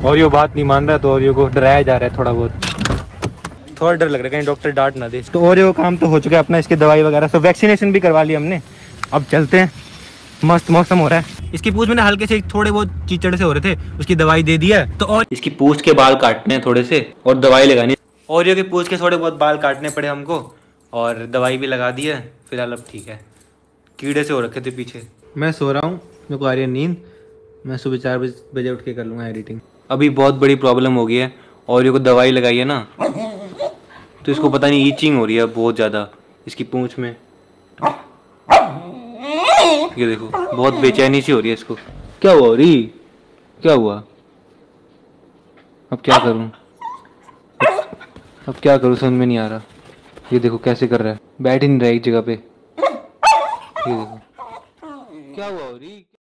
Oreo बात नहीं मान रहा तो ओरियो को डराया जा रहा है थोड़ा बहुत। थोड़ा डर लग रहा है कहीं डॉक्टर डांट ना दे। तो ओरियो काम तो हो चुका है अपना, इसकी दवाई वगैरह सब, वैक्सीनेशन भी करवा ली हमने। अब चलते हैं, मस्त मौसम हो रहा है। इसकी पूंछ में ना हल्के से थोड़े बहुत कीचड़ से हो रहे थे, उसकी दवाई दे दी है। तो और इसकी पूंछ के बाल काटने हैं थोड़े से और दवाई लगानी। ओरियो की पूंछ के थोड़े बहुत बाल काटने पड़े हमको और दवाई भी लगा दी है। फिलहाल अब ठीक है, कीड़े से हो रखे थे पीछे। मैं सो रहा हूँ, मेरे को आ रही है नींद। मैं सुबह 4 बजे उठ के कर लूँगा एडिटिंग। अभी बहुत बड़ी प्रॉब्लम हो गई है, ओरियो को दवाई लगाई है ना तो इसको पता नहीं ईचिंग हो रही है बहुत ज़्यादा इसकी पूंछ में। ये देखो बहुत बेचैनी सी हो रही है इसको। क्या हुआ रही, क्या हुआ? अब क्या करूं, अब क्या करूं समझ में नहीं आ रहा। ये देखो कैसे कर रहा है, बैठ ही नहीं रहा एक जगह पे। ये देखो क्या हुआ रही।